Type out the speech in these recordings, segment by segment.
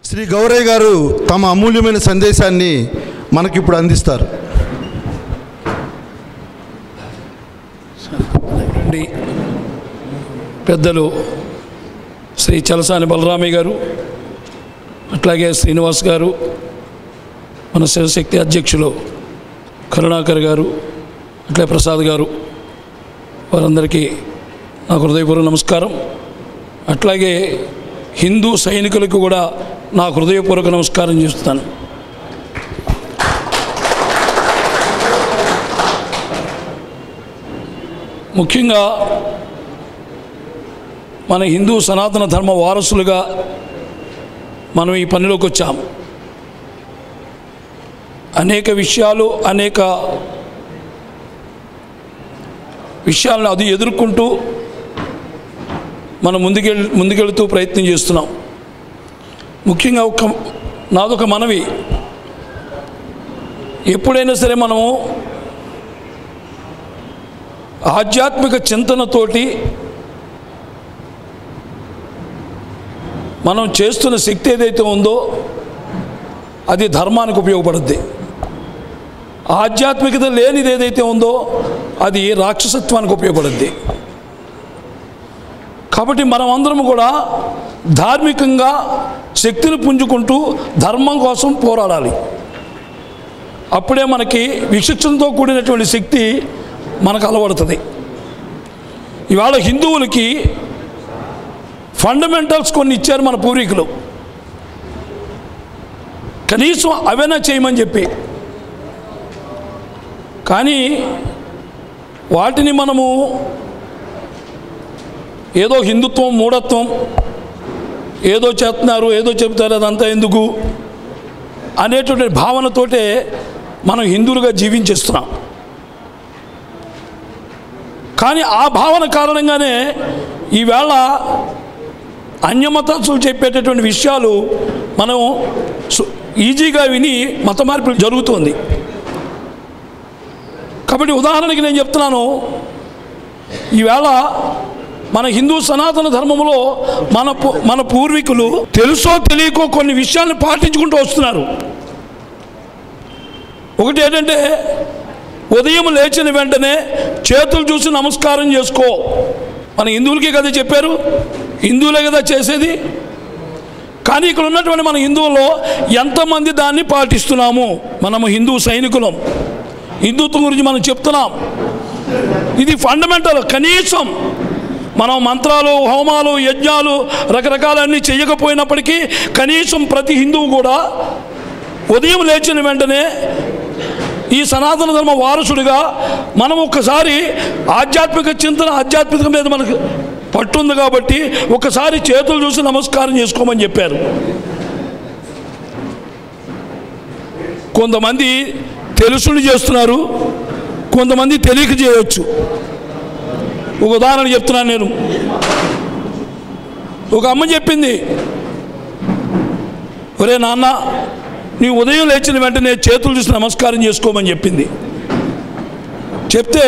శ్రీ గౌరయ్య గారు తమ అమూల్యమైన సందేశాన్ని మనకిప్పుడు అందిస్తారు. పెద్దలు శ్రీ చలసాని బలరామయ్య గారు, అట్లాగే శ్రీనివాస్ గారు, మన శివశక్తి అధ్యక్షులు కరుణాకర్ గారు, అట్లే ప్రసాద్ గారు, వారందరికీ నాకు హృదయపూర్వక నమస్కారం. అట్లాగే హిందూ సైనికులకు కూడా నాకు హృదయపూర్వక నమస్కారం చేస్తున్నాను. ముఖ్యంగా మన హిందూ సనాతన ధర్మ వారసులుగా మనం ఈ పనిలోకి వచ్చాం. అనేక విషయాలను అది ఎదుర్కొంటూ మనం ముందుకెళ్తూ ప్రయత్నం చేస్తున్నాం. ముఖ్యంగా నాదొక మనవి, ఎప్పుడైనా సరే మనము ఆధ్యాత్మిక చింతనతోటి మనం చేస్తున్న శక్తి ఏదైతే ఉందో అది ధర్మానికి ఉపయోగపడుద్ది. ఆధ్యాత్మికత లేనిది ఏదైతే ఉందో అది రాక్షసత్వానికి ఉపయోగపడుద్ది. కాబట్టి మనం అందరం కూడా ధార్మికంగా శక్తిని పుంజుకుంటూ ధర్మం కోసం పోరాడాలి. అప్పుడే మనకి విచక్షణతో కూడినటువంటి శక్తి మనకు అలవడుతుంది. ఇవాళ హిందువులకి ఫండమెంటల్స్ కొన్ని ఇచ్చారు మన పూర్వీకులు, కనీసం అవైనా చేయమని చెప్పి. కానీ వాటిని మనము ఏదో హిందుత్వం, మూఢత్వం, ఏదో చేస్తున్నారు, ఏదో చెబుతారు, అదంతా ఎందుకు అనేటువంటి భావనతోటే మనం హిందువులుగా జీవించేస్తున్నాం. కానీ ఆ భావన కారణంగానే ఈవేళ అన్యమతస్తులు చెప్పేటటువంటి విషయాలు మనం ఈజీగా విని మత మార్పులు జరుగుతుంది. కాబట్టి ఉదాహరణకి నేను చెప్తున్నాను, ఈవేళ మన హిందూ సనాతన ధర్మంలో మన పూర్వీకులు తెలుసో తెలియకో కొన్ని విషయాలను పాటించుకుంటూ వస్తున్నారు. ఒకటి ఏంటంటే, ఉదయం లేచిన వెంటనే చేతులు చూసి నమస్కారం చేసుకో. మన హిందువులకే కదా చెప్పారు, హిందువులే కదా చేసేది. కానీ ఇక్కడ ఉన్నటువంటి మన హిందువుల్లో ఎంతమంది దాన్ని పాటిస్తున్నాము? మనము హిందూ సైనికులం, హిందుత్వం గురించి మనం చెప్తున్నాం. ఇది ఫండమెంటల్. కనీసం మనం మంత్రాలు, హోమాలు, యజ్ఞాలు రకరకాలన్నీ చేయకపోయినప్పటికీ కనీసం ప్రతి హిందువు కూడా ఉదయం లేచిన వెంటనే ఈ సనాతన ధర్మ వారసుడిగా మనం ఒక్కసారి ఆధ్యాత్మిక చింతన, ఆధ్యాత్మిక మీద మనకు పట్టుంది కాబట్టి ఒకసారి చేతులు చూసి నమస్కారం చేసుకోమని చెప్పారు. కొంతమంది తెలుసుని చేస్తున్నారు, కొంతమంది తెలియక చేయవచ్చు. ఒక ఉదాహరణ చెప్తున్నాను నేను. ఒక అమ్మ చెప్పింది, ఒరే నాన్న, నీ ఉదయం లేచిన వెంటనే చేతులు చూసి నమస్కారం చేసుకోమని చెప్పింది. చెప్తే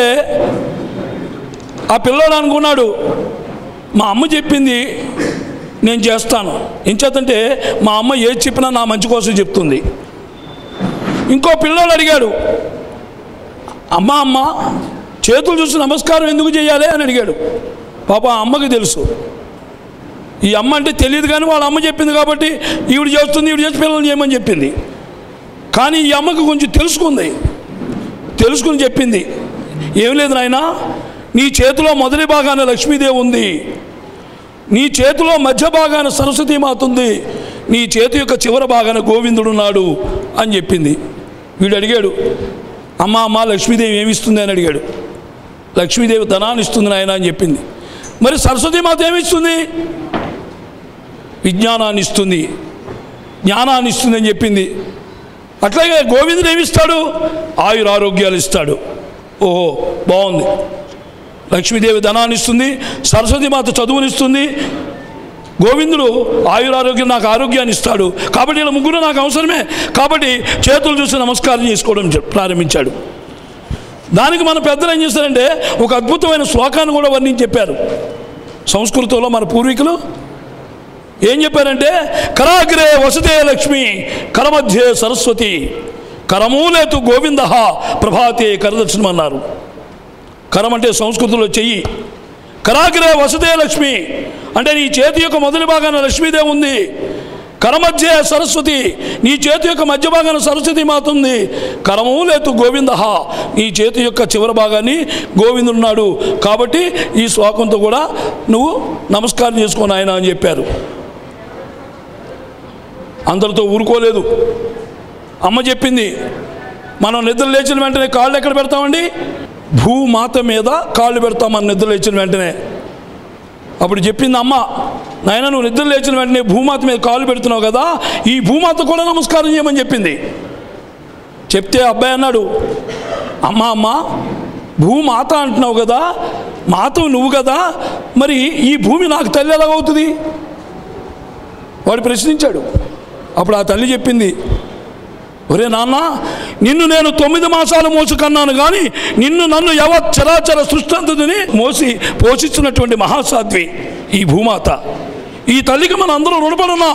ఆ పిల్లోడు అనుకున్నాడు, మా అమ్మ చెప్పింది నేను చేస్తాను. ఏం చేద్దంటే మా అమ్మ ఏది చెప్పినా నా మంచి కోసం చెప్తుంది. ఇంకో పిల్లోడు అడిగాడు, అమ్మ చేతులు చూసి నమస్కారం ఎందుకు చేయాలి అని అడిగాడు. పాప ఆ అమ్మకి తెలుసు, ఈ అమ్మ అంటే తెలియదు, కానీ వాళ్ళ అమ్మ చెప్పింది కాబట్టి ఈవిడ చేస్తుంది, ఈవిడ చేసి పిల్లల్ని చేయమని చెప్పింది. కానీ ఈ అమ్మకి కొంచెం తెలుసుకుని చెప్పింది, ఏం లేదు నాయనా, నీ చేతిలో మొదటి భాగాన లక్ష్మీదేవి ఉంది, నీ చేతిలో మధ్య భాగాన సరస్వతీమాత ఉంది, నీ చేతి యొక్క చివరి భాగాన గోవిందుడు ఉన్నాడు అని చెప్పింది. వీడు అడిగాడు, అమ్మ లక్ష్మీదేవి ఏమిస్తుంది అని అడిగాడు. లక్ష్మీదేవి ధనాన్ని ఇస్తుంది నాయన అని చెప్పింది. మరి సరస్వతీమాత ఏమిస్తుంది? విజ్ఞానాన్ని ఇస్తుంది, జ్ఞానాన్ని ఇస్తుంది అని చెప్పింది. అట్లాగే గోవిందుడు ఏమిస్తాడు? ఆయురారోగ్యాలు ఇస్తాడు. ఓహో, బాగుంది. లక్ష్మీదేవి ధనాన్ని ఇస్తుంది, సరస్వతీమాత చదువునిస్తుంది, గోవిందుడు ఆయురారోగ్యం, నాకు ఆరోగ్యాన్ని ఇస్తాడు. కాబట్టి ఇలా ముగ్గురు నాకు అవసరమే. కాబట్టి చేతులు చూసి నమస్కారం చేసుకోవడం ప్రారంభించాడు. దానికి మన పెద్దలు ఏం చేస్తారంటే ఒక అద్భుతమైన శ్లోకాన్ని కూడా వర్ణించి చెప్పారు. సంస్కృతంలో మన పూర్వీకులు ఏం చెప్పారంటే కరాగ్రే వసతే లక్ష్మి కరమధ్యే సరస్వతి కరమూలేతు గోవింద ప్రభాతే కరదర్శనం అన్నారు. కరం అంటే సంస్కృతంలో చెయ్యి. కరాగ్రే వసతే లక్ష్మి అంటే నీ చేతి యొక్క మొదటి భాగాన లక్ష్మీదేవి ఉంది. కరమధ్య సరస్వతి నీ చేతి యొక్క మధ్య భాగాన సరస్వతి మాత ఉంది. కరమూలేతు గోవింద నీ చేతి యొక్క చివరి భాగాన్ని గోవిందుడున్నాడు. కాబట్టి ఈ శ్లోకంతో కూడా నువ్వు నమస్కారం చేసుకోను ఆయన అని చెప్పారు. అందరితో ఊరుకోలేదు. అమ్మ చెప్పింది, మనం నిద్ర లేచిన వెంటనే కాళ్ళు ఎక్కడ పెడతామండి? భూమాత మీద కాళ్ళు పెడతాం మనం నిద్ర లేచిన వెంటనే. అప్పుడు చెప్పింది అమ్మ, నాయన నువ్వు నిద్ర లేచిన వెంటనే భూమాత మీద కాళ్ళు పెడుతున్నావు కదా, ఈ భూమాత కూడా నమస్కారం చేయమని చెప్పింది. చెప్తే అబ్బాయి అన్నాడు, అమ్మ భూమాత అంటున్నావు కదా, మాతవు నువ్వు కదా, మరి ఈ భూమి నాకు తల్లి ఎలాగవుతుంది? వాడు ప్రశ్నించాడు. అప్పుడు ఆ తల్లి చెప్పింది, ఒరే నాన్న, నిన్ను నేను 9 మాసాలు మోసి కన్నాను, కానీ నన్ను చరాచర సృష్టి అంతటిని మోసి పోషిస్తున్నటువంటి మహాసాధ్వి ఈ భూమాత. ఈ తల్లికి మనం అందరూ రుణపడి ఉన్నాం.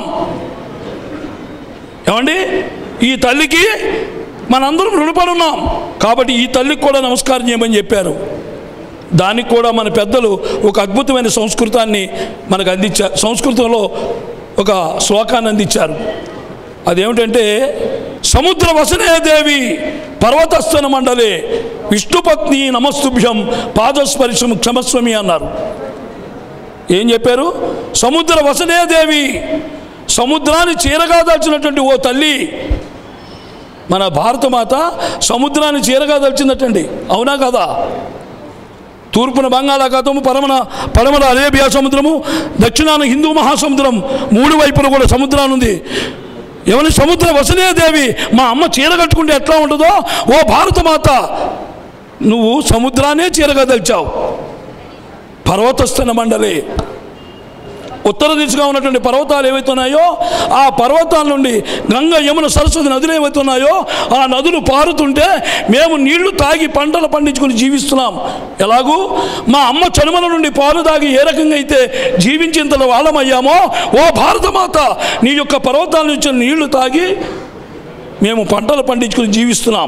ఏమండి, ఈ తల్లికి మనందరం రుణపడి ఉన్నాం. కాబట్టి ఈ తల్లికి కూడా నమస్కారం చేయమని చెప్పారు. దానికి కూడా మన పెద్దలు ఒక అద్భుతమైన సంస్కృతాన్ని మనకు అందించారు. సంస్కృతంలో ఒక శ్లోకాన్ని అందించారు. అదేమిటంటే, సముద్ర వసనే దేవి పర్వతస్థన మండలే విష్ణుపత్ని నమస్తుభ్యం పాదస్పర్శం క్షమస్వమి అన్నారు. ఏం చెప్పారు? సముద్ర వసనే దేవి, సముద్రాన్ని చీరగా దాల్చినటువంటి ఓ తల్లి, మన భారతమాత సముద్రాన్ని చీరగా దాల్చిందటండి. అవునా కదా? తూర్పున బంగాళాఖాతము, పడమర అరేబియా సముద్రము, దక్షిణాన హిందూ మహాసముద్రం, 3 వైపులు కూడా సముద్రాన్ని ఉంది. ఎవరి సముద్ర వసనే దేవి, మా అమ్మ చీర కట్టుకుంటే ఎట్లా ఉంటుందో, ఓ భారతమాత నువ్వు సముద్రాన్నే చీరగా దల్చావు. పర్వతస్థన మండలి, ఉత్తర దిశగా ఉన్నటువంటి పర్వతాలు ఏవైతే ఉన్నాయో, ఆ పర్వతాల నుండి గంగ, యమున, సరస్వతి నదులు ఏవైతే ఉన్నాయో, ఆ నదులు పారుతుంటే మేము నీళ్లు తాగి పంటలు పండించుకుని జీవిస్తున్నాం. ఎలాగూ మా అమ్మ చనుమల నుండి పాలు తాగి ఏ రకంగా అయితే జీవించేంత వాళ్ళమయ్యామో, ఓ భారతమాత నీ యొక్క పర్వతాల నుంచి నీళ్లు తాగి మేము పంటలు పండించుకుని జీవిస్తున్నాం.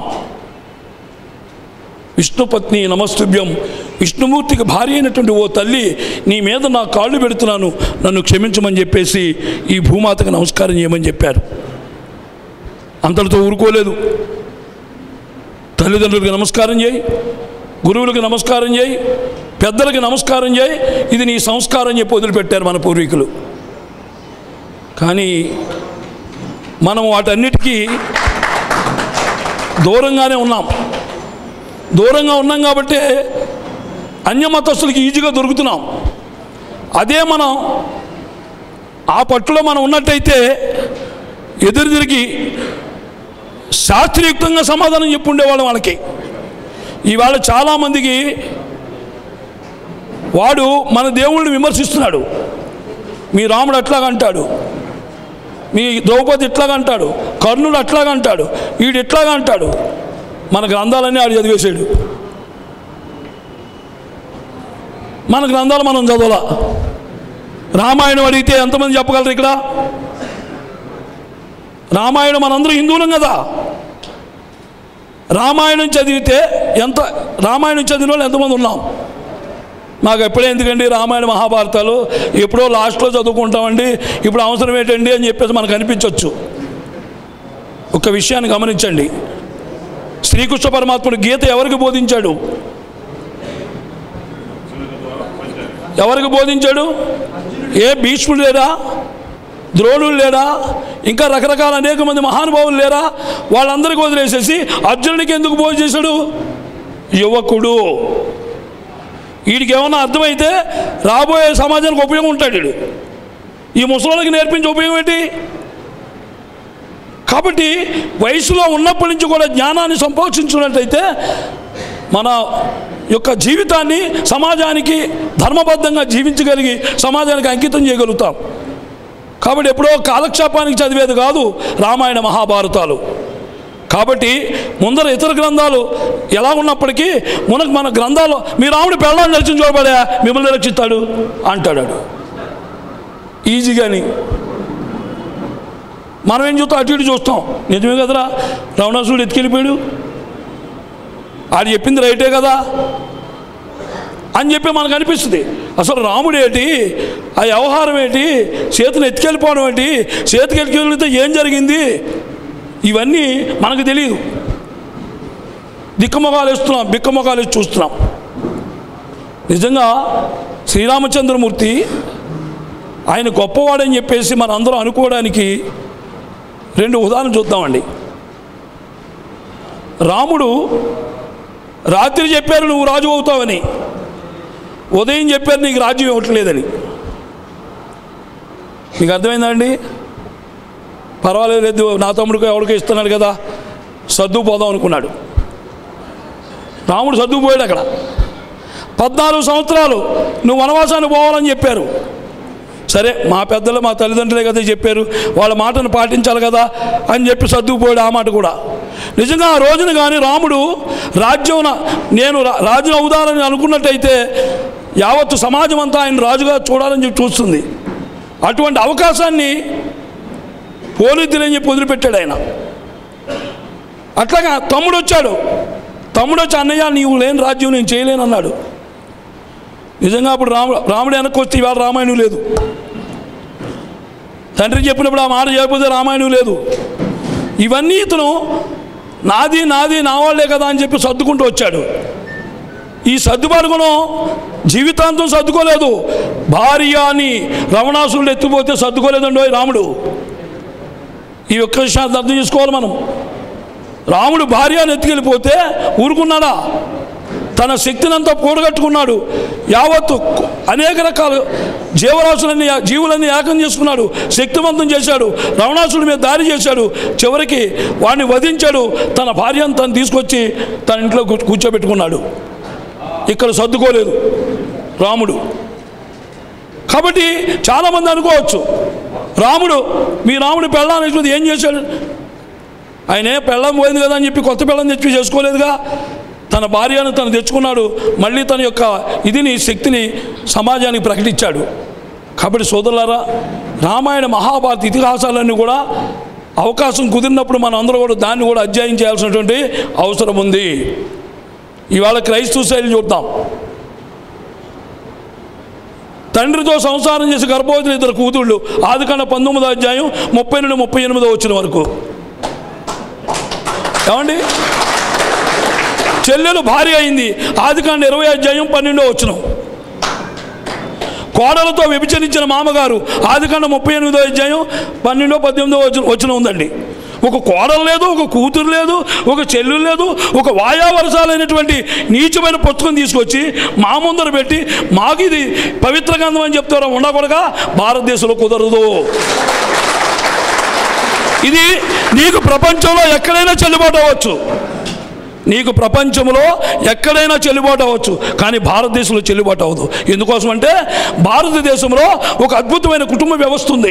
విష్ణుపత్ని నమస్తుభ్యం, విష్ణుమూర్తికి భార్య అయినటువంటి ఓ తల్లి, నీ మీద నా కాళ్ళు పెడుతున్నాను, నన్ను క్షమించమని చెప్పేసి ఈ భూమాతకు నమస్కారం చేయమని చెప్పారు. అంతటితో ఊరుకోలేదు. తల్లిదండ్రులకు నమస్కారం చేయి, గురువులకు నమస్కారం చేయి, పెద్దలకి నమస్కారం చేయి, ఇది నీ సంస్కారం చెప్పి వదిలిపెట్టారు మన పూర్వీకులు. కానీ మనం వాటన్నిటికీ దూరంగానే ఉన్నాం. దూరంగా ఉన్నాం కాబట్టి అన్యమతస్తులకి ఈజీగా దొరుకుతున్నాం. అదే మనం ఆ పట్టులో మనం ఉన్నట్టయితే ఎదురు తిరిగి శాస్త్రయుక్తంగా సమాధానం చెప్పుండేవాళ్ళం వాళ్ళకి. ఇవాళ చాలామందికి వాడు మన దేవుళ్ళని విమర్శిస్తున్నాడు. మీ రాముడు అట్లాగంటాడు, మీ ద్రౌపది ఇట్లాగంటాడు, కర్ణుడు అట్లాగంటాడు, వీడు ఇట్లాగా అంటాడు. మన గ్రంథాలన్నీ ఆడు చదివేశాడు. మన గ్రంథాలు మనం చదవాల. రామాయణం అడిగితే ఎంతమంది చెప్పగలరు ఇక్కడ? రామాయణం మనందరూ హిందువులం కదా. రామాయణం చదివితే రామాయణం చదివిన వాళ్ళు ఎంతమంది ఉన్నాం? మాకు ఎప్పుడే ఎందుకండి రామాయణ మహాభారతాలు, ఎప్పుడో లాస్ట్లో చదువుకుంటామండి, ఇప్పుడు అవసరం ఏంటండి అని చెప్పేసి మనకు అనిపించవచ్చు. ఒక విషయాన్ని గమనించండి. శ్రీకృష్ణ పరమాత్ముడు గీత ఎవరికి బోధించాడు? ఎవరికి బోధించాడు? ఏ భీష్ముడు లేరా? ద్రోణుడు లేరా? ఇంకా రకరకాల అనేక మంది మహానుభావులు లేరా? వాళ్ళందరికీ వదిలేసేసి అర్జునుడికి ఎందుకు బోధ చేశాడు? యువకుడు, వీడికి ఏమన్నా అర్థమైతే రాబోయే సమాజానికి ఉపయోగం ఉంటాడు వీడు. ఈ ముసలికి నేర్పించే ఉపయోగం ఏంటి? కాబట్టి వయసులో ఉన్నప్పటి నుంచి కూడా జ్ఞానాన్ని సంపోషించుకున్నట్లయితే మన యొక్క జీవితాన్ని సమాజానికి ధర్మబద్ధంగా జీవించగలిగి సమాజానికి అంకితం చేయగలుగుతాం. కాబట్టి ఎప్పుడో కాలక్షేపానికి చదివేది కాదు రామాయణ మహాభారతాలు. కాబట్టి ముందర ఇతర గ్రంథాలు ఎలా ఉన్నప్పటికీ మన గ్రంథాలు, మీ రాముడు పెళ్ళాన్ని రక్షించుకోబడా మిమ్మల్ని రక్షిస్తాడు అంటాడు. ఈజీగాని. మనం ఏం చూస్తాం, అటు ఇటు చూస్తాం. నిజమే కదరా, రావణాసురుడు ఎత్తుకెళ్ళిపోయాడు, ఆడు చెప్పింది రైటే కదా అని చెప్పి మనకు అనిపిస్తుంది. అసలు రాముడు ఏంటి, ఆ వ్యవహారం ఏంటి, సీతను ఎత్తుకెళ్ళిపోవడం ఏంటి, సీతకి ఎత్తుకెళ్తే ఏం జరిగింది, ఇవన్నీ మనకు తెలియదు. దిక్కుమొగాలు వేస్తున్నాం, బిక్కమొగాలు వేసి చూస్తున్నాం. నిజంగా శ్రీరామచంద్రమూర్తి ఆయన గొప్పవాడని చెప్పేసి మన అందరం అనుకోవడానికి 2 ఉదాహరణలు చూద్దామండి. రాముడు రాత్రి చెప్పారు నువ్వు రాజు అవుతావని, ఉదయం చెప్పారు నీకు రాజ్యం ఇవ్వట్లేదని. మీకు అర్థమైందా అండి? పర్వాలేదు, నా తమ్ముడికి ఎవరికో ఇస్తున్నాడు కదా, సర్దుకుపోదాం అనుకున్నాడు. రాముడు సర్దుకుపోయాడు. అక్కడ 14 సంవత్సరాలు నువ్వు వనవాసానికి పోవాలని చెప్పారు. సరే, మా పెద్దలు మా తల్లిదండ్రులే కదా చెప్పారు, వాళ్ళ మాటను పాటించాలి కదా అని చెప్పి సర్దుకుపోయాడు. ఆ మాట కూడా నిజంగా ఆ రోజున కానీ రాముడు రాజ్యం నేను రాజు అవుదాలని అనుకున్నట్టయితే యావత్తు సమాజం అంతా ఆయన రాజుగా చూడాలని చెప్పి చూస్తుంది. అటువంటి అవకాశాన్ని పోలీసులని చెప్పి వదిలిపెట్టాడు ఆయన. అట్లాగా తమ్ముడు వచ్చి అన్నయ్య నీవు లేని రాజ్యం నేను చేయలేను అన్నాడు. నిజంగా అప్పుడు రాముడు వెనక్కి వస్తే ఇవాళ రామాయణం లేదు. తండ్రి చెప్పినప్పుడు ఆ మాట చేయకపోతే రామాయణం లేదు. ఇవన్నీ ఇతను నాది నా వాళ్ళే కదా అని చెప్పి సర్దుకుంటూ వచ్చాడు. ఈ సర్దుబాటు గుణం జీవితాంతం సర్దుకోలేదు. భార్య అని రావణాసురుడు ఎత్తిపోతే సర్దుకోలేదండి రాముడు. ఈ ఒక్క విషయాన్ని అర్థం చేసుకోవాలి మనం. రాముడు భార్యను ఎత్తుకెళ్ళిపోతే ఊరుకున్నాడా? తన శక్తినంతా కూడగట్టుకున్నాడు. యావత్తు అనేక రకాల జీవులన్నీ ఏకం చేసుకున్నాడు, శక్తివంతం చేశాడు, రావణాసురుడి మీద దాడి చేశాడు, చివరికి వాడిని వధించాడు. తన భార్యను తను తీసుకొచ్చి తన ఇంట్లో కూర్చోబెట్టుకున్నాడు. ఇక్కడ సర్దుకోలేదు రాముడు. కాబట్టి చాలామంది అనుకోవచ్చు, మీ రాముడు పెళ్ళాన్ని ఏం చేశాడు? ఆయనే పెళ్ళం పోయింది కదా అని చెప్పి కొత్త పెళ్ళం తెచ్చి చేసుకోలేదుగా. తన భార్యను తను తెచ్చుకున్నాడు. మళ్ళీ తన యొక్క శక్తిని సమాజానికి ప్రకటించాడు. కాబట్టి సోదరులారా, రామాయణ మహాభారత ఇతిహాసాలన్నీ కూడా అవకాశం కుదిరినప్పుడు మనం అందరూ కూడా దాన్ని కూడా అధ్యయనం చేయాల్సినటువంటి అవసరం ఉంది. ఇవాళ క్రైస్తవ శైలి చూద్దాం. తండ్రితో సంసారం చేసి గర్భవతులు 2 కూతుళ్ళు. ఆదికాండ 19వ అధ్యాయం 30 నుండి 38 వచ్చిన వరకు. ఏమండి, చెల్లెలు భార్య అయింది. ఆదికాండ 20వ అధ్యాయం 12వ వచనం. కోడలతో వ్యభిచరించిన మామగారు. ఆదికాండ 38వ అధ్యాయం 12, 18 వచనం ఉందండి. ఒక కోడలు లేదు, ఒక కూతురు లేదు, ఒక చెల్లు లేదు, ఒక వాయావరసాలైనటువంటి నీచమైన పుస్తకం తీసుకొచ్చి మా ముందర పెట్టి మాకు ఇది పవిత్ర గ్రంథం అని చెప్తారో ఉండకూడగా భారతదేశంలో కుదరదు. ఇది నీకు ప్రపంచంలో ఎక్కడైనా చెల్లుబాటు అవ్వచ్చు, నీకు ప్రపంచంలో ఎక్కడైనా చెల్లుబాటు అవ్వచ్చు, కానీ భారతదేశంలో చెల్లుబాటు అవ్వదు. ఎందుకోసం అంటే భారతదేశంలో ఒక అద్భుతమైన కుటుంబ వ్యవస్థ ఉంది.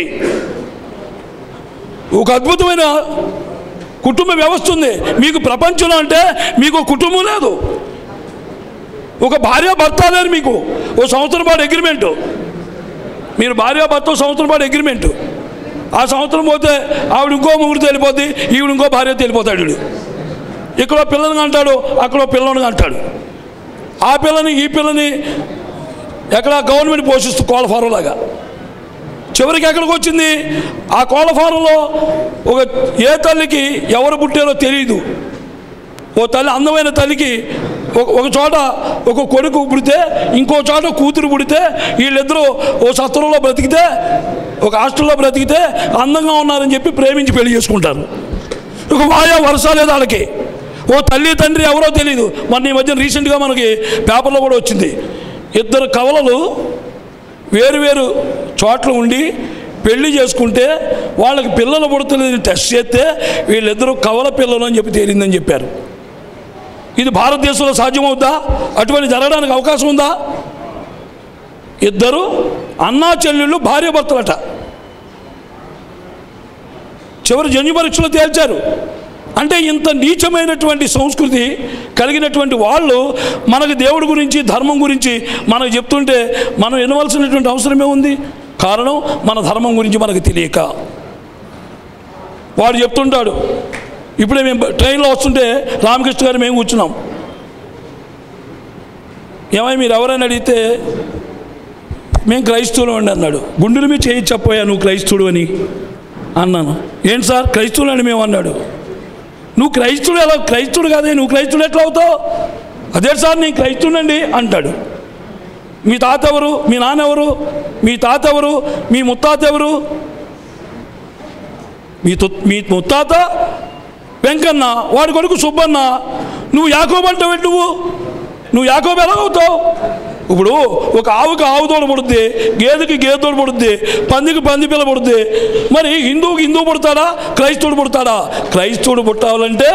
ఒక అద్భుతమైన కుటుంబ వ్యవస్థ ఉంది. మీకు ప్రపంచంలో అంటే మీకు కుటుంబం లేదు, ఒక భార్యాభర్త లేరు. మీకు ఓ సంవత్సరం పాటు అగ్రిమెంటు, మీరు భార్యాభర్త సంవత్సరం పాటు అగ్రిమెంటు. ఆ సంవత్సరం పోతే ఆవిడ ఇంకో ముగ్గురితో వెళ్ళిపోద్ది, ఈవిడ ఇంకో భార్యతో వెళ్ళిపోతాడు. వీడు ఇక్కడ పిల్లల్ని అంటాడు, అక్కడ పిల్లల్ని అంటాడు. ఆ పిల్లని ఈ పిల్లని ఎక్కడ గవర్నమెంట్ పోషిస్తూ కోళ్ళ ఫారం లాగా. చివరికి ఎక్కడికి వచ్చింది? ఆ కోళ్ళ ఫారంలో ఒక ఏ తల్లికి ఎవరు పుట్టారో తెలియదు. ఓ తల్లి, అందమైన తల్లికి ఒక చోట ఒక కొడుకు పుడితే, ఇంకో చోట కూతురు పుడితే, వీళ్ళిద్దరూ ఓ సత్రంలో బ్రతికితే, ఒక హాస్టల్లో బ్రతికితే అందంగా ఉన్నారని చెప్పి ప్రేమించి పెళ్లి చేసుకుంటారు. ఒక వాయా వరుస లేదు వాళ్ళకి. ఓ తల్లి తండ్రి ఎవరో తెలియదు. మొన్న ఈ మధ్య రీసెంట్గా మనకి పేపర్లో కూడా వచ్చింది. 2 కవలలు వేరు చోట్ల ఉండి పెళ్లి చేసుకుంటే వాళ్ళకి పిల్లలు పుడతలేదని టెస్ట్ చేస్తే వీళ్ళిద్దరూ కవల పిల్లలు అని చెప్పి తేలిందని చెప్పారు. ఇది భారతదేశంలో సాధ్యమవుతుందా? అటువంటి జరగడానికి అవకాశం ఉందా? 2 అన్నా చెల్లెళ్ళు భార్య భర్తలట. చివరి జన్యు పరీక్షలో తేల్చారు. అంటే ఇంత నీచమైనటువంటి సంస్కృతి కలిగినటువంటి వాళ్ళు మనకు దేవుడి గురించి ధర్మం గురించి మనకు చెప్తుంటే మనం వినవలసినటువంటి అవసరమే ఉంది. కారణం మన ధర్మం గురించి మనకు తెలియక. వాడు చెప్తుంటాడు, ఇప్పుడే మేము ట్రైన్లో వస్తుంటే రామకృష్ణ గారు మేము కూర్చున్నాం. ఏమై మీరు ఎవరైనా అడిగితే మేము క్రైస్తవులు అండి అన్నాడు. గుండెల మీద చేయి చెప్పోయా నువ్వు క్రైస్తవుడు అని అన్నాను. ఏంటి సార్ క్రైస్తవులు అండి మేము అన్నాడు. నువ్వు క్రైస్తవుడు ఎలా, క్రైస్తవుడు కాదే నువ్వు క్రైస్తవుడు ఎట్లా అవుతావు? అదే సార్ నేను క్రైస్తవునండి అంటాడు. మీ తాత ఎవరు, మీ నాన్న ఎవరు, మీ తాత ఎవరు, మీ ముత్తాత ఎవరు? మీ ముత్తాత వెంకన్న, వాడి కొడుకు సుబ్బన్న. నువ్వు యాకోబు అంటావు, నువ్వు యాకోబు ఎలా అవుతావు? ఇప్పుడు ఒక ఆవుకి ఆవు తోడు పుడుద్ది, గేదెకి గేదె తోడు పుడుద్ది, పందికి పంది పిల్ల పుడుద్ది. మరి హిందువుకి హిందువు పుడతాడా, క్రైస్తవుడు పుడతాడా? క్రైస్తవుడు పుట్టాలంటే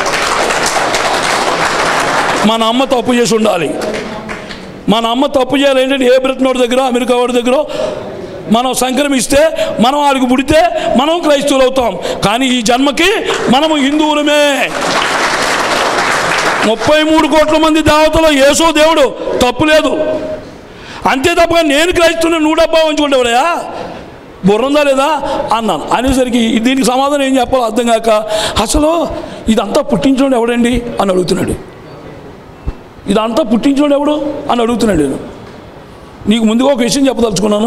మన అమ్మ తప్పు చేసి ఉండాలి. మన అమ్మ తప్పు చేయాలి ఏంటంటే ఏ బ్రిటన్ దగ్గర అమెరికా వాడి దగ్గర మనం సంక్రమిస్తే మనం వాడికి పుడితే మనం క్రైస్తవులు అవుతాం. కానీ ఈ జన్మకి మనము హిందువులమే. 33 కోట్ల మంది దేవతలు యేసు దేవుడు, తప్పు లేదు. అంతే తప్పగా నేను క్రైస్తవుని నువ్వు డబ్బా ఉంచుకుంటావుడయా, బుర్రందా లేదా అన్నాను. అనేసరికి దీనికి సమాధానం ఏం చెప్పాలో అర్థం కాక, అసలు ఇదంతా పుట్టించడం ఎవడండి అని అడుగుతున్నాడు. ఇదంతా పుట్టించడం ఎవడు అని అడుగుతున్నాడు. నేను నీకు ముందుగా ఒక విషయం చెప్పదలుచుకున్నాను.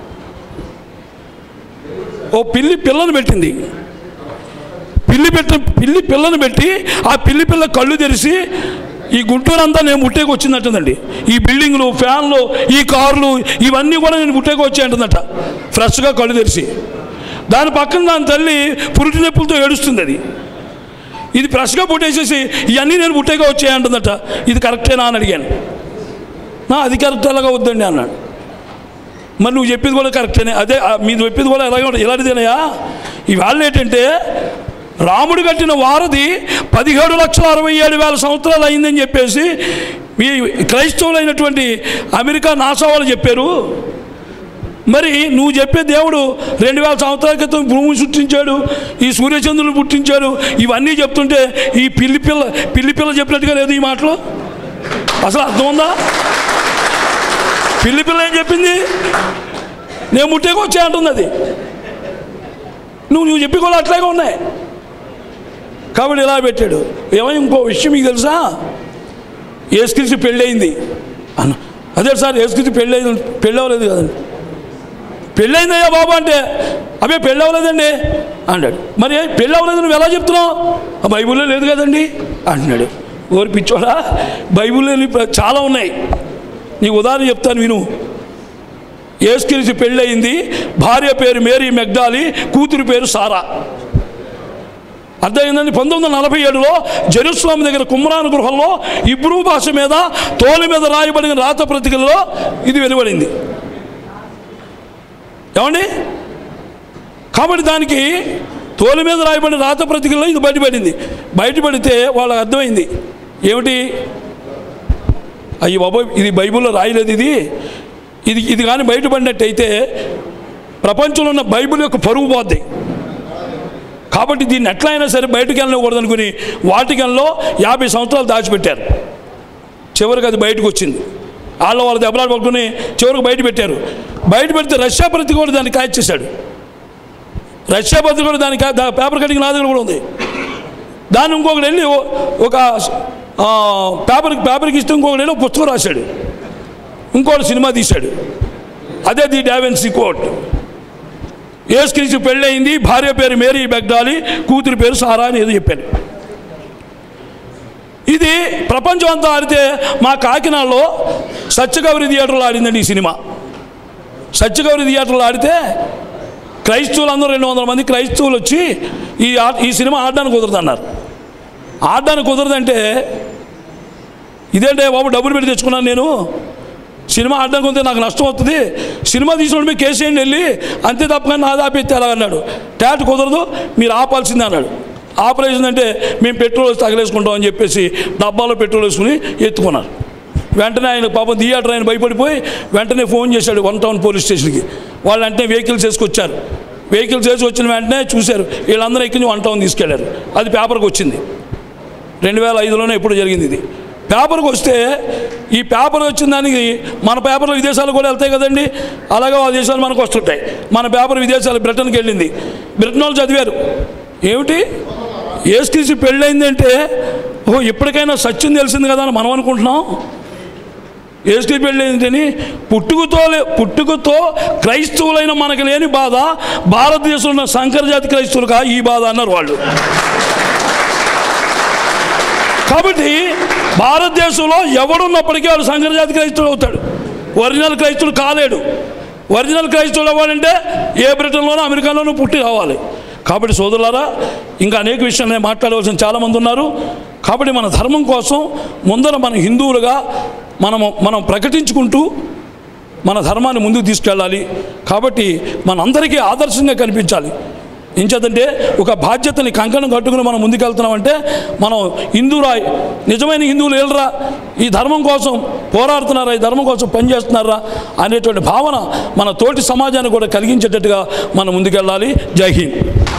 ఓ పిల్లను పెట్టింది. పిల్లి పిల్లను పెట్టి ఆ పిల్ల కళ్ళు తెరిచి ఈ గుంటూరు అంతా నేను ముట్టేకి వచ్చిందంటుందండి. ఈ బిల్డింగ్లు, ఫ్యాన్లు, ఈ కార్లు ఇవన్నీ కూడా నేను ముట్టేకి వచ్చి అంటుందట ఫ్రెష్గా కళ్ళు తెరిచి. దాని పక్కన దాని తల్లి పురుటి నొప్పులతో ఏడుస్తుంది. ఇది ఫ్రెష్గా పుట్టేసేసి ఇవన్నీ నేను ముట్టేగా వచ్చాయంటుందట. ఇది కరెక్టేనా అని అడిగాను. అది కరెక్ట్ ఎలాగా వద్దండి అన్నాడు. మరి నువ్వు చెప్పింది కూడా కరెక్టేనే, అదే మీరు చెప్పింది కూడా ఎలాంటిదేనయా. ఇవాళ ఏంటంటే రాముడు కట్టిన వారధి 17,67,000 సంవత్సరాలు అయిందని చెప్పేసి ఈ క్రైస్తవులైనటువంటి అమెరికా నాసా వాళ్ళు చెప్పారు. మరి నువ్వు చెప్పే దేవుడు 2000 సంవత్సరాల క్రితం భూమిని సృష్టించాడు, ఈ సూర్యచంద్రులు పుట్టించాడు, ఇవన్నీ చెప్తుంటే ఈ పిల్లి పిల్ల చెప్పినట్టుగా లేదు ఈ మాటలు. అసలు అర్థం ఉందా? పిల్లి ఏం చెప్పింది? నేను ముట్టేకి వచ్చా అంటుంది. అది నువ్వు చెప్పి కూడా అట్లాగే ఉన్నాయి. కాబట్టి ఇలా పెట్టాడు. ఏమైనా ఇంకో విషయం మీకు తెలుసా? యేసుక్రీస్తు పెళ్ళి అయింది అన్న. అదే సార్ యేసుక్రీస్తు పెళ్ళి అవ్వలేదు కదండి. పెళ్ళి అయిందయ్యా బాబా అంటే, అబ్బే పెళ్ళి అవ్వలేదండి అన్నాడు. మరి పెళ్ళి అవ్వలేదు నువ్వు ఎలా చెప్తున్నావు? బైబిల్లో లేదు కదండి అంటున్నాడు. ఓరి పిచ్చోడా, బైబిల్లో చాలా ఉన్నాయి. నీకు ఉదాహరణ చెప్తాను విను. యేసుక్రీస్తు పెళ్ళి అయింది, భార్య పేరు మేరీ మెగ్దాలి, కూతురు పేరు సారా. అర్థమైందండి. 1947లో జెరూసలేం దగ్గర కుమ్రాను గృహంలో ఇబ్రూ భాష మీద తోలు మీద రాయబడిన రాత ప్రతికల్లో ఇది వెలువడింది. ఏమండి? కాబట్టి దానికి తోలు మీద రాయబడిన రాత ప్రతికల్లో ఇది బయటపడితే వాళ్ళకి అర్థమైంది ఏమిటి, అయ్యి బాబోయ్ ఇది బైబిల్లో రాయలేదు, ఇది కానీ బయటపడినట్టయితే ప్రపంచంలో ఉన్న బైబిల్ యొక్క పరువు పోద్ది. కాబట్టి దీన్ని ఎట్లయినా సరే బయటకు వెళ్ళకూడదు అనుకుని వాటికన్లో 50 సంవత్సరాలు దాచిపెట్టారు. చివరికి అది బయటకు వచ్చింది. వాళ్ళ దెబ్బలాట పట్టుకుని చివరికి బయట పెట్టారు. బయట పెడితే రష్యా పత్రిక కూడా దాన్ని క్యాచ్ చేశాడు. రష్యా పత్రిక కూడా దానికి పేపర్ కటింగ్ నా దగ్గర కూడా ఉంది. దాన్ని ఇంకొకటి వెళ్ళి ఒక పేపర్కి ఇస్తే ఇంకొకటి వెళ్ళి పుస్తకం రాశాడు, ఇంకోటి సినిమా తీశాడు. అదే ది డా విన్సీ కోడ్. యేసుక్రీస్తు పెళ్ళయింది, భార్య పేరు మేరీ మెగ్దాలి, కూతురి పేరు సారా అని ఏదో చెప్పాను. ఇది ప్రపంచం అంతా ఆడితే మా కాకినాడలో సత్యగౌరి థియేటర్లో ఆడిందండి ఈ సినిమా. సత్యగౌరి థియేటర్లో ఆడితే క్రైస్తవులు అందరూ 200 మంది క్రైస్తవులు వచ్చి ఈ సినిమా ఆడడానికి కుదరదన్నారు. ఆడడానికి కుదరదంటే ఇదేంటే బాబు డబ్బులు పెట్టి తెచ్చుకున్నాను నేను, సినిమా ఆడడానికి ఉంటే నాకు నష్టం అవుతుంది, సినిమా తీసుకుని మీ కేసు చేయండి వెళ్ళి, అంతే తప్పగా నాది ఆపేస్తే ఎలా అన్నాడు. ట్యాట్ కుదరదు మీరు ఆపాల్సిందే అన్నాడు. ఆపరేషన్ అంటే మేము పెట్రోల్ తగలేసుకుంటాం అని చెప్పేసి డబ్బాలో పెట్రోల్ వేసుకుని ఎత్తుకున్నారు. వెంటనే ఆయన పాపం థియేటర్ ఆయన భయపడిపోయి వెంటనే ఫోన్ చేశాడు 1 టౌన్ పోలీస్ స్టేషన్కి. వాళ్ళు వెంటనే వెహికల్స్ వేసుకొచ్చారు. వెహికల్స్ వేసి వచ్చిన వెంటనే చూశారు, వీళ్ళందరూ ఎక్కించి 1 టౌన్ తీసుకెళ్లారు. అది పేపర్కి వచ్చింది. 2005లోనే ఎప్పుడు జరిగింది ఇది. పేపర్కి వస్తే ఈ పేపర్ వచ్చిన దానికి మన పేపర్లు విదేశాలు కూడా వెళ్తాయి కదండి, అలాగే ఆ దేశాలు మనకు వస్తుంటాయి. మన పేపర్ విదేశాలు బ్రిటన్కి వెళ్ళింది, బ్రిటన్ వాళ్ళు చదివారు. ఏమిటి యేసుక్రీస్తు పెళ్ళయిందంటే ఓ ఇప్పటికైనా సత్యం తెలిసింది కదా అని మనం అనుకుంటున్నాం. యేసుక్రీస్తు పెళ్ళయిందని పుట్టుకతో క్రైస్తవులైన మనకు లేని బాధ భారతదేశంలో ఉన్న సంకరజాతి క్రైస్తవులుగా ఈ బాధ అన్నారు వాళ్ళు. కాబట్టి భారతదేశంలో ఎవడున్నప్పటికీ వాడు సంకరజాతి క్రైస్తవుడు అవుతాడు, ఒరిజినల్ క్రైస్తవుడు కాలేడు. ఒరిజినల్ క్రైస్తవుడు అవ్వాలంటే ఏ బ్రిటన్లోనూ అమెరికాలోనూ పుట్టి రావాలి. కాబట్టి సోదరులారా, ఇంకా అనేక విషయాలు మాట్లాడవలసిన చాలామంది ఉన్నారు. కాబట్టి మన ధర్మం కోసం ముందర మన హిందువులుగా మనం ప్రకటించుకుంటూ మన ధర్మాన్ని ముందుకు తీసుకెళ్ళాలి. కాబట్టి మనందరికీ ఆదర్శంగా కనిపించాలి. ఏం చేద్దంటే ఒక బాధ్యతని కంకణం కట్టుకుని మనం ముందుకెళ్తున్నామంటే మనం నిజమైన హిందువులు వెళ్ళరా, ఈ ధర్మం కోసం పోరాడుతున్నారా, ఈ ధర్మం కోసం పనిచేస్తున్నారా అనేటువంటి భావన మన తోటి సమాజాన్ని కూడా కలిగించేటట్టుగా మనం ముందుకెళ్ళాలి. జై హింద్.